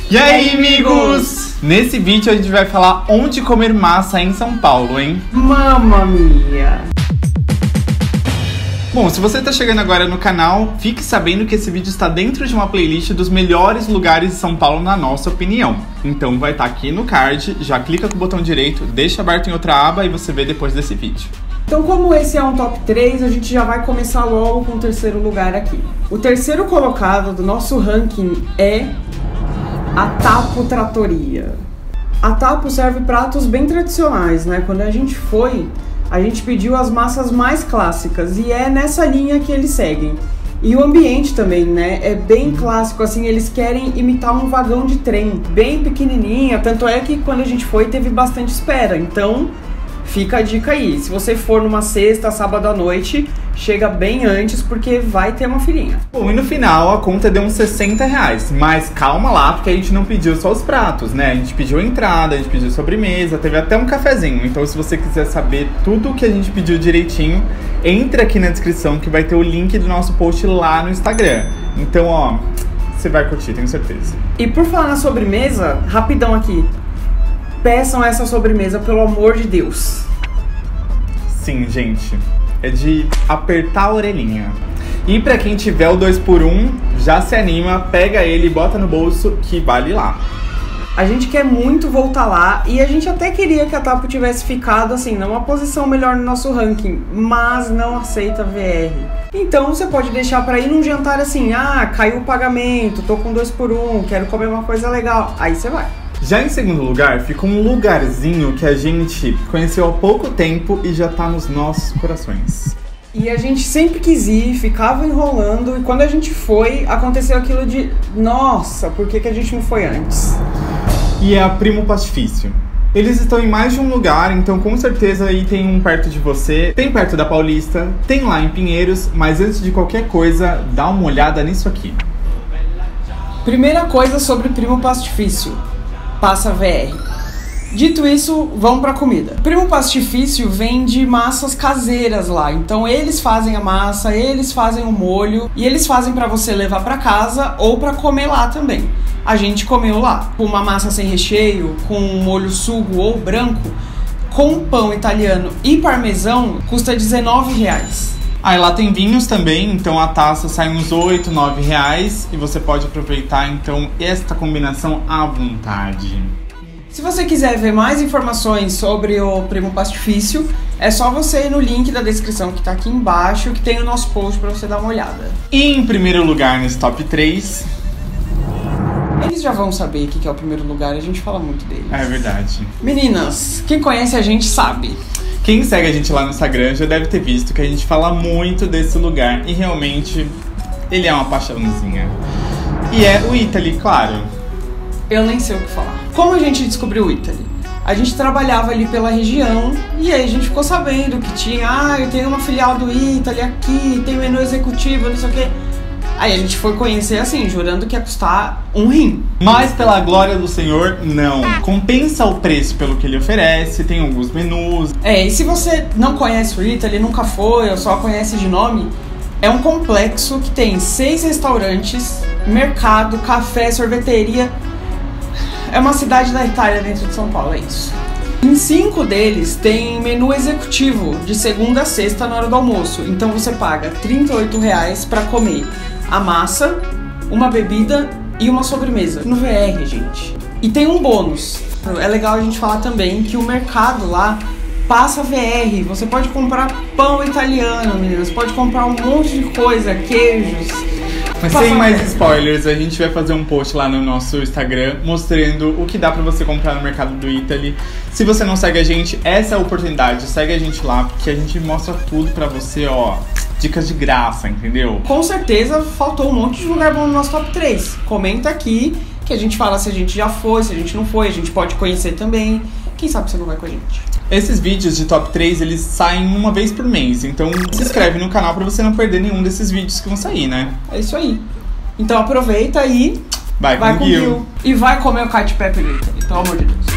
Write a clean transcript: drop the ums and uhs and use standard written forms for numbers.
E aí, amigos? Nesse vídeo a gente vai falar onde comer massa em São Paulo, hein? Mamma mia! Bom, se você tá chegando agora no canal, fique sabendo que esse vídeo está dentro de uma playlist dos melhores lugares de São Paulo na nossa opinião. Então vai estar aqui no card, já clica com o botão direito, deixa aberto em outra aba e você vê depois desse vídeo. Então, como esse é um top 3, a gente já vai começar logo com o terceiro lugar aqui. O terceiro colocado do nosso ranking é a Tapo Trattoria. A Tapo serve pratos bem tradicionais, né? Quando a gente foi, a gente pediu as massas mais clássicas e é nessa linha que eles seguem. E o ambiente também, né? É bem clássico, assim, eles querem imitar um vagão de trem, bem pequenininha, tanto é que quando a gente foi teve bastante espera, então fica a dica aí. Se você for numa sexta, sábado à noite, chega bem antes porque vai ter uma filinha. Bom, e no final a conta deu uns 60 reais, mas calma lá, porque a gente não pediu só os pratos, né? A gente pediu a entrada, a gente pediu sobremesa, teve até um cafezinho. Então se você quiser saber tudo o que a gente pediu direitinho, entra aqui na descrição que vai ter o link do nosso post lá no Instagram. Então, ó, você vai curtir, tenho certeza. E por falar na sobremesa, rapidão aqui. Peçam essa sobremesa, pelo amor de Deus. Sim, gente. É de apertar a orelhinha. E pra quem tiver o 2x1, já se anima, pega ele e bota no bolso que vale lá. A gente quer muito voltar lá e a gente até queria que a Tapo tivesse ficado assim, numa posição melhor no nosso ranking, mas não aceita VR. Então você pode deixar pra ir num jantar assim, caiu o pagamento, tô com 2x1, quero comer uma coisa legal. Aí você vai. Já em segundo lugar, fica um lugarzinho que a gente conheceu há pouco tempo e já tá nos nossos corações. E a gente sempre quis ir, ficava enrolando, e quando a gente foi, aconteceu aquilo de nossa, por que a gente não foi antes? E é a Primo Pastifício. Eles estão em mais de um lugar, então com certeza aí tem um perto de você. Tem perto da Paulista, tem lá em Pinheiros, mas antes de qualquer coisa, dá uma olhada nisso aqui. Primeira coisa sobre Primo Pastifício. Passa VR. Dito isso, vamos pra comida. Primo Pastifício vende massas caseiras lá. Então eles fazem a massa, eles fazem o molho e eles fazem pra você levar pra casa ou pra comer lá também. A gente comeu lá. Com uma massa sem recheio, com um molho sugo ou branco, com pão italiano e parmesão, custa R$19. Aí lá tem vinhos também, então a taça sai uns 8, 9 reais e você pode aproveitar então esta combinação à vontade. Se você quiser ver mais informações sobre o Primo Pastifício, é só você ir no link da descrição que tá aqui embaixo, que tem o nosso post pra você dar uma olhada. E em primeiro lugar nesse top 3... Eles já vão saber o que é o primeiro lugar, a gente fala muito deles. É verdade. Meninas, quem conhece a gente sabe. Quem segue a gente lá no Instagram já deve ter visto que a gente fala muito desse lugar e realmente ele é uma paixãozinha. E é o Italy, claro. Eu nem sei o que falar. Como a gente descobriu o Italy? A gente trabalhava ali pela região e aí a gente ficou sabendo que tinha, eu tenho uma filial do Italy aqui, tem menu executivo, não sei o que. Aí a gente foi conhecer assim, jurando que ia custar um rim. Mas pela glória do Senhor, não. Compensa o preço pelo que ele oferece, tem alguns menus. E se você não conhece o Italy, nunca foi ou só conhece de nome, é um complexo que tem 6 restaurantes, mercado, café, sorveteria. É uma cidade da Itália dentro de São Paulo, é isso. Em 5 deles tem menu executivo, de segunda a sexta na hora do almoço. Então você paga R$38 pra comer a massa, uma bebida e uma sobremesa. No VR, gente. E tem um bônus. É legal a gente falar também que o mercado lá passa VR. Você pode comprar pão italiano, meninas. Você pode comprar um monte de coisa, queijos. Mas sem mais spoilers, a gente vai fazer um post lá no nosso Instagram mostrando o que dá pra você comprar no mercado do Italy. Se você não segue a gente, essa é a oportunidade. Segue a gente lá, porque a gente mostra tudo pra você, ó. Dicas de graça, entendeu? Com certeza faltou um monte de lugar bom no nosso top 3. Comenta aqui que a gente fala se a gente já foi, se a gente não foi. A gente pode conhecer também. Quem sabe você não vai com a gente. Esses vídeos de top 3, eles saem uma vez por mês. Então se inscreve no canal pra você não perder nenhum desses vídeos que vão sair, né? É isso aí. Então aproveita e vai com o Gil. E vai comer o Cacio e Pepe do Italy, pelo amor de Deus.